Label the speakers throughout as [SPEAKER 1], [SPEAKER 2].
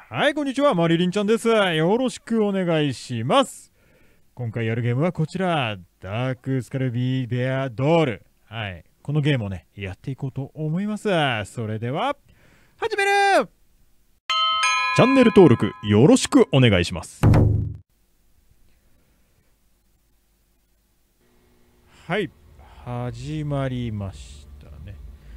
[SPEAKER 1] はい、こんにちは。マリリンちゃんです。よろしくお願いします。今回やるゲームはこちら。ダークスカルビーベアドール。はい。このゲームをね、やっていこうと思います。それでは、始める。チャンネル登録よろしくお願いします。はい。始まりましたね。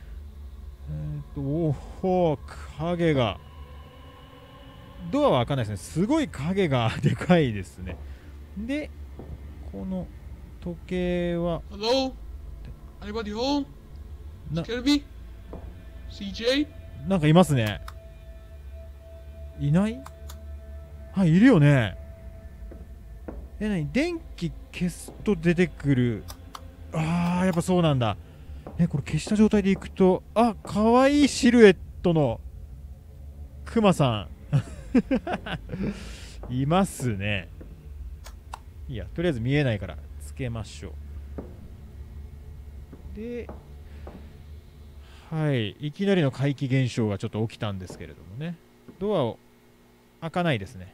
[SPEAKER 1] おほ、影が。ドアは開かないですね。すごい影がでかいですね。で、この時計は
[SPEAKER 2] Hello? Anybody home?
[SPEAKER 1] な
[SPEAKER 2] Skelby? CJ?
[SPEAKER 1] なんかいますね。いない？はい、いるよね。何？電気消すと出てくる。あー、やっぱそうなんだ。これ消した状態でいくと、あ、かわいいシルエットのクマさんいますね。いや、とりあえず見えないからつけましょう。で、はい、いきなりの怪奇現象がちょっと起きたんですけれどもね。ドアを開かないですね。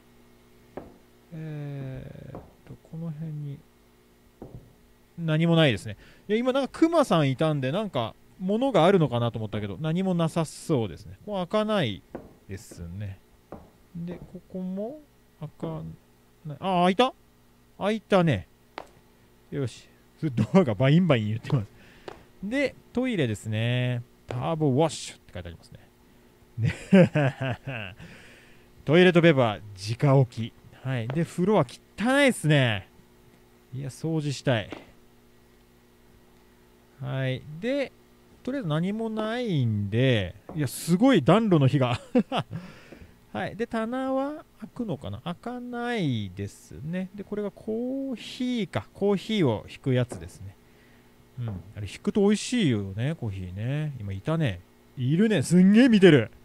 [SPEAKER 1] この辺に何もないですね。いや、今なんかクマさんいたんで、なんか物があるのかなと思ったけど、何もなさそうですね。ここ開かないですね。で、ここも開かない。あ、開いた？開いたね。よし。ドアがバインバイン言ってます。で、トイレですね。ターボウォッシュって書いてありますね。ねトイレットペーパー、直置き。はい。で、風呂は汚いですね。いや、掃除したい。はい。で、とりあえず何もないんで、いや、すごい暖炉の火が。はい。で、棚は開くのかな？開かないですね。で、これがコーヒーか。コーヒーを引くやつですね。うん。あれ、引くと美味しいよね、コーヒーね。今、いたね。いるね。すんげえ見てる。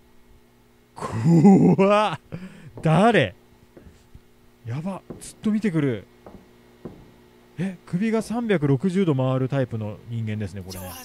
[SPEAKER 1] 怖っ。誰？やば。ずっと見てくる。首が360度回るタイプの人間ですね、これね。はい、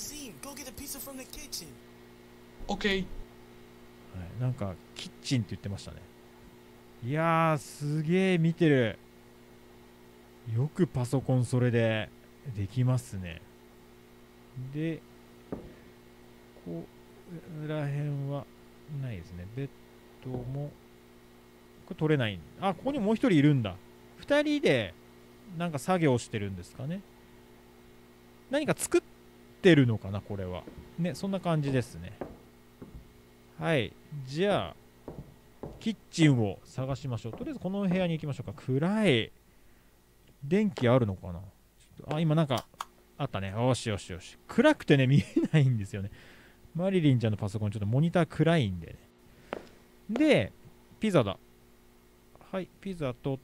[SPEAKER 2] Okay.
[SPEAKER 1] なんか、キッチンって言ってましたね。いやー、すげー見てる。よくパソコンそれでできますね。で、ここら辺はないですね。ベッドも、これ取れない。あ、ここにもう一人いるんだ。二人で、なんか作業してるんですかね。何か作ってるのかな、これは。ね、そんな感じですね。はい。じゃあ、キッチンを探しましょう。とりあえずこの部屋に行きましょうか。暗い。電気あるのかな？あ、今なんかあったね。よしよしよし。暗くてね、見えないんですよね。マリリンちゃんのパソコン、ちょっとモニター暗いんでね。で、ピザだ。はい、ピザ取って、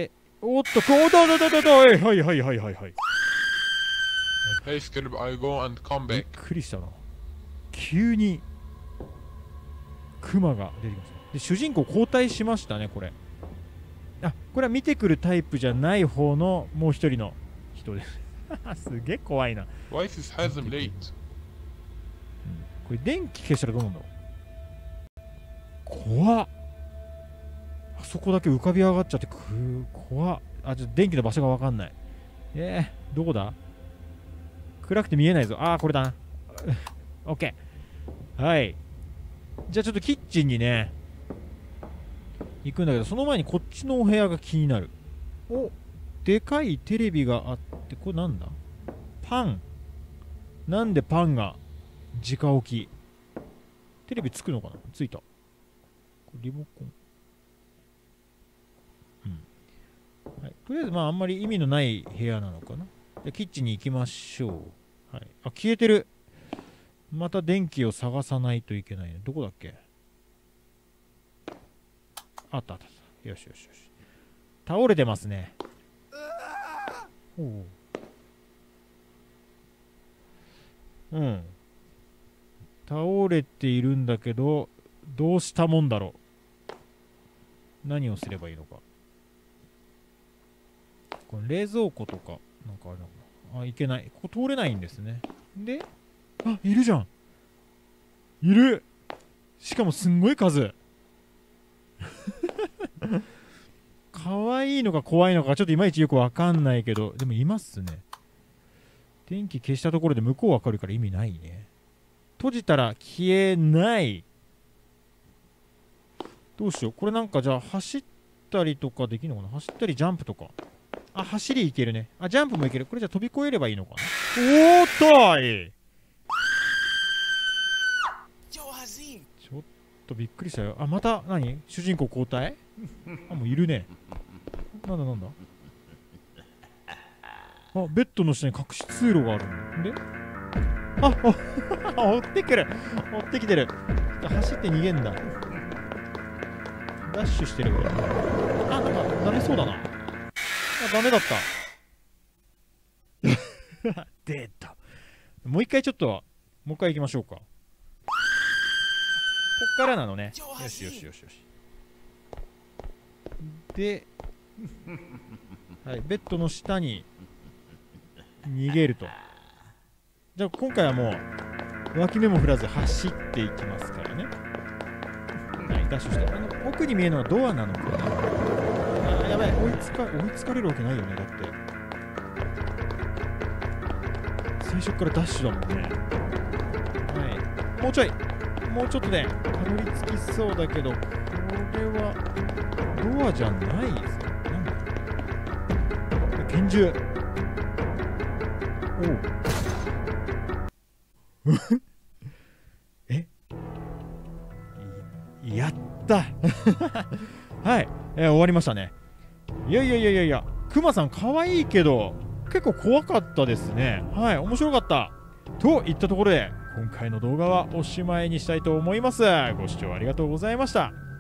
[SPEAKER 1] おっと、おっと、はいはいはいはいはいはい。
[SPEAKER 2] Hey, Skelby, I go and come
[SPEAKER 1] びっ
[SPEAKER 2] back.
[SPEAKER 1] くりしたな。急にクマが出てきました。で、主人公交代しましたね、これ。あ、これは見てくるタイプじゃない方のもう一人の人です。すげえ怖いな。
[SPEAKER 2] Why is this Hazm late?
[SPEAKER 1] これ電気消したらどうなんだろう。怖っ。あそこだけ浮かび上がっちゃって怖っ。あ、ちょっと電気の場所がわかんない。どこだ？暗くて見えないぞ。あー、これだな。オッケー。はい。じゃあちょっとキッチンにね、行くんだけど、その前にこっちのお部屋が気になる。お、でかいテレビがあって、これなんだ？パン。なんでパンが直置き？テレビつくのかな？ついた。これリモコン。はい、とりあえずまああんまり意味のない部屋なのかな。でキッチンに行きましょう。はい、あ、消えてる。また電気を探さないといけないね。どこだっけ？あったあった。よしよしよし。倒れてますね。おう。うん。倒れているんだけど、どうしたもんだろう。何をすればいいのか。これ冷蔵庫とか、なんかあるのかな。あ、いけない。ここ通れないんですね。で、あ、いるじゃん。いる。しかもすんごい数。 可愛いのか怖いのかちょっといまいちよくわかんないけど、でもいますね。電気消したところで向こうわかるから意味ないね。閉じたら消えない。どうしよう。これなんかじゃあ走ったりとかできるのかな。走ったりジャンプとか。あ、走りいけるね。あ、ジャンプもいける。これじゃあ飛び越えればいいのかな。おーっとい、ちょっとびっくりしたよ。あ、また何主人公交代。あ、もういるね。なんだなんだ。あ、ベッドの下に隠し通路があるんで。追ってくる。追ってきてる。走って逃げんだ。ダッシュしてる。あ、なんかダメそうだな。あ、ダメだった。出た。もう一回ちょっと、もう一回行きましょうか。こっからなのね。よしよしよしよし。で、はい、ベッドの下に逃げると。じゃあ今回はもう脇目も振らず走っていきますからね。はい、ダッシュして。奥に見えるのはドアなのかな。あ、やばい。追いつかれるわけないよね。だって。最初からダッシュだもんね。はい。もうちょい。もうちょっとでたどり着きそうだけど、これはドアじゃないですか。なんだ拳銃。おう。え、やったはい、終わりましたね。いやいやいやいやいや、クマさん可愛いけど結構怖かったですね。はい、面白かったといったところで今回の動画はおしまいにしたいと思います。ご視聴ありがとうございました。